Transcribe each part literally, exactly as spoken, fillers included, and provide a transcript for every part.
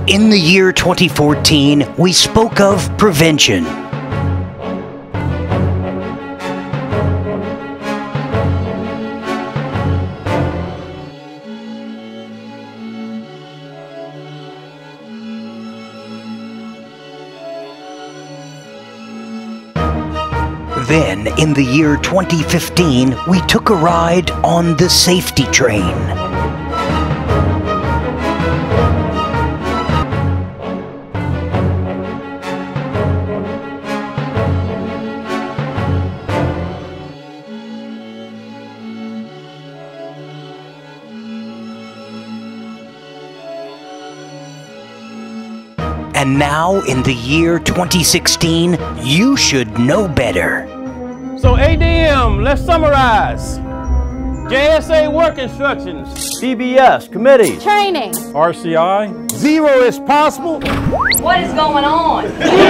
In the year twenty fourteen, we spoke of prevention. Then, in the year twenty fifteen, we took a ride on the safety train. And now, in the year twenty sixteen, you should know better. So A D M, let's summarize. J S A work instructions, D B S, committees, training, R C I, zero is possible. What is going on?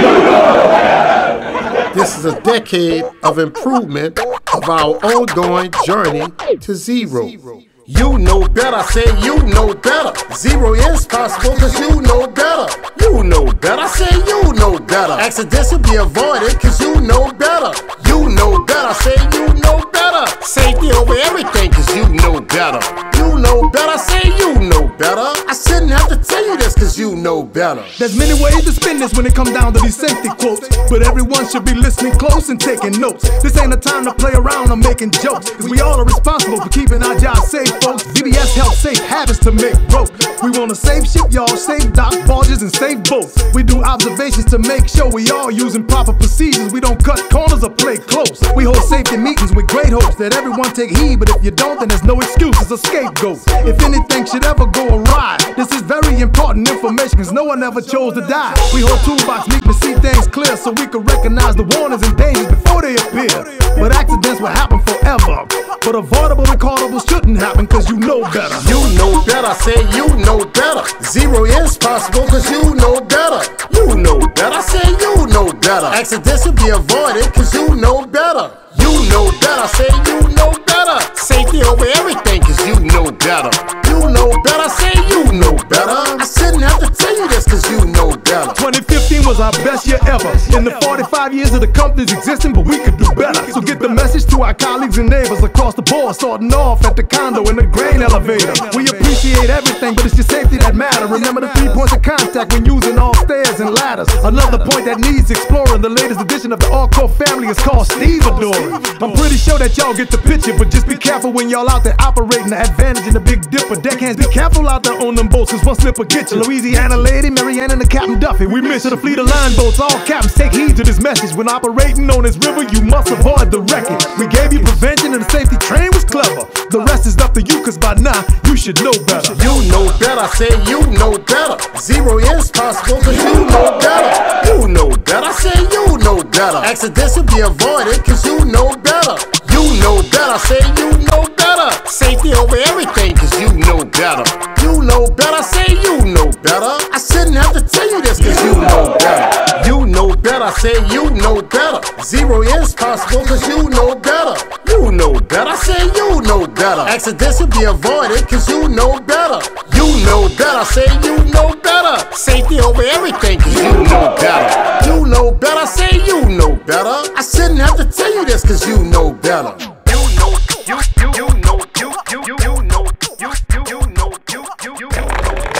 This is a decade of improvement of our ongoing journey to zero. You know better, I say you know better. Zero is possible cause you know better. You know better, I say you know better. Accidents will be avoided cause you know better. You know better, I say you know better. Safety over everything cause you know better. You know better, I say you know better. I shouldn't have to tell you this cause you know better. There's many ways to spin this when it comes down to these safety quotes, but everyone should be listening close and taking notes. This ain't a time to play around or making jokes, cause we all are responsible for keeping our jobs safe, folks. D B S helps safe habits to make broke. We want a safe ship, y'all, safe dock, barges, and safe boats. We do observations to make sure we all using proper procedures. We don't cut corners or play close. We hold safety meetings with great hopes that everyone take heed, but if you don't, then there's no excuses or scapegoats. If anything should ever go awry, this is very important information, cause no one ever chose to die. We hold toolbox meet to see things clear, so we can recognize the warnings and dangers before they appear. But accidents will happen forever, but avoidable and callable shouldn't happen, cause you know better. You know better, I say you know better. Zero is possible cause you know better. You know better, I say you know better. Accidents will be avoided cause you know better. You know better, I say you know better. Safety over everything cause you know better. You know better, I say you know better. I shouldn't have to tell you this cause you know better. twenty fifteen was our best year ever. In the forty-five years of the company's existing, but we could do better. So get the message to our colleagues and neighbors across the board, starting off at the condo in the grain elevator. We appreciate everything, but it's your safety that matters. Remember the three points of contact when using all stairs and ladders. Another point that needs exploring, the latest edition of the All-Core family is called Stevedore. I'm pretty sure that y'all get the picture, but just be careful when y'all out there operating the Advantage in the Big Dipper. Deckhands, be careful out there on them boats, cause one slip will get you. Louisiana lady, Marianne, and the Captain Duffy. We miss to the fleet of line boats. All captains, take heed to this message. When operating on this river, you must avoid the wreckage. We gave you prevention and the safety train was clever. The rest is up to you, cause by now, you should know better. You know better, I say you know better. Zero is possible cause you know better. You know better, I say you know better. Accidents will be avoided cause you know better. You know better, I say you know better. Safety over everything cause you know better. You know better, I say you know better. I shouldn't have to tell you this cause you know better. You know better, I say you know better. Zero is possible cause you know better. You know better, I say you know better. Accidents will be avoided cause you know better. You know better, I say you know better. Safety over everything cause you know better. You know better, I say you know better. I shouldn't have to tell you this cause you know better. You know, you, you, you know, you, you, you, you know, you, you, you know, you, you, you, you.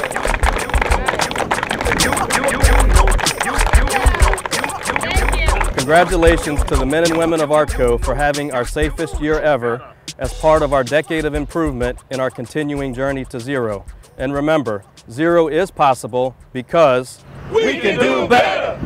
Congratulations to the men and women of ARTCO for having our safest year ever as part of our decade of improvement in our continuing journey to zero. And remember, zero is possible because we can do better.